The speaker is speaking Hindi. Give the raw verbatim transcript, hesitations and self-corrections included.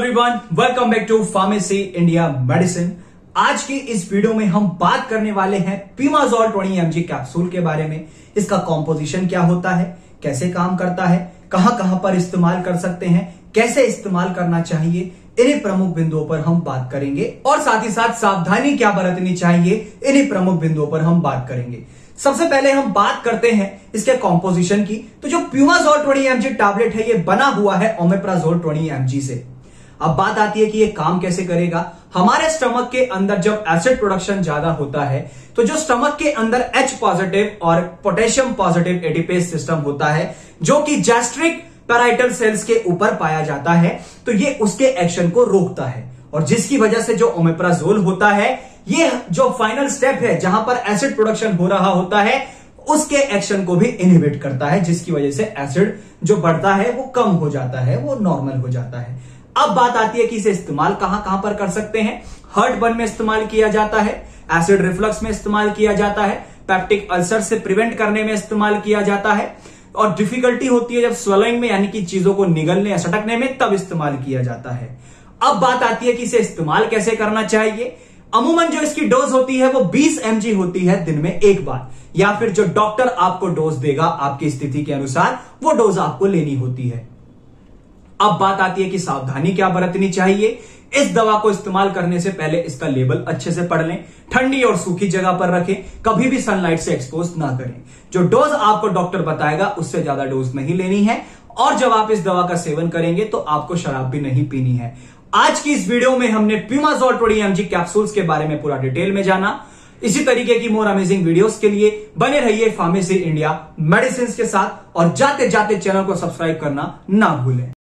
Everyone, welcome back to pharmacy India medicine. आज की इस वीडियो में हम बात करने वाले हैं पीमाजोल ट्वेंटी एम जी कैप्सूल के बारे में। इसका कॉम्पोजिशन क्या होता है, कैसे काम करता है, कहां कहां पर इस्तेमाल कर सकते हैं, कैसे इस्तेमाल करना चाहिए, इन्हीं प्रमुख बिंदुओं पर हम बात करेंगे और साथ ही साथ सावधानी क्या बरतनी चाहिए, इन्हीं प्रमुख बिंदुओं पर हम बात करेंगे। सबसे पहले हम बात करते हैं इसके कॉम्पोजिशन की। तो जो पीमाजोल ट्वेंटी एम जी टैबलेट है, ये बना हुआ है ओमेप्राजोल ट्वेंटी एम जी से। अब बात आती है कि ये काम कैसे करेगा। हमारे स्टमक के अंदर जब एसिड प्रोडक्शन ज्यादा होता है तो जो स्टमक के अंदर H पॉजिटिव और पोटेशियम पॉजिटिव एडिपेज सिस्टम होता है, जो कि गैस्ट्रिक पैराइटल सेल्स के ऊपर पाया जाता है, तो ये उसके एक्शन को रोकता है और जिसकी वजह से जो ओमेप्राजोल होता है, ये जो फाइनल स्टेप है जहां पर एसिड प्रोडक्शन हो रहा होता है, उसके एक्शन को भी इनहिबिट करता है, जिसकी वजह से एसिड जो बढ़ता है वो कम हो जाता है, वो नॉर्मल हो जाता है। अब बात आती है कि इसे इस्तेमाल कहां कहां पर कर सकते हैं। हार्ट बर्न में इस्तेमाल किया जाता है, एसिड रिफ्लक्स में इस्तेमाल किया जाता है, पेप्टिक अल्सर से प्रिवेंट करने में इस्तेमाल किया जाता है, और डिफिकल्टी होती है जब स्वेलिंग में, यानी कि चीजों को निगलने या सटकने में, तब इस्तेमाल किया जाता है। अब बात आती है कि इसे इस्तेमाल कैसे करना चाहिए। अमूमन जो इसकी डोज होती है वो बीस एम जी होती है दिन में एक बार, या फिर जो डॉक्टर आपको डोज देगा आपकी स्थिति के अनुसार वो डोज आपको लेनी होती है। अब बात आती है कि सावधानी क्या बरतनी चाहिए। इस दवा को इस्तेमाल करने से पहले इसका लेबल अच्छे से पढ़ लें, ठंडी और सूखी जगह पर रखें, कभी भी सनलाइट से एक्सपोज ना करें। जो डोज आपको डॉक्टर बताएगा उससे ज्यादा डोज नहीं लेनी है, और जब आप इस दवा का सेवन करेंगे तो आपको शराब भी नहीं पीनी है। आज की इस वीडियो में हमने पीमाजोल ट्वेंटी एम जी कैप्सूल्स के बारे में पूरा डिटेल में जाना। इसी तरीके की मोर अमेजिंग वीडियोस के लिए बने रहिए फार्मेसी इंडिया मेडिसिन के साथ, और जाते जाते चैनल को सब्सक्राइब करना ना भूलें।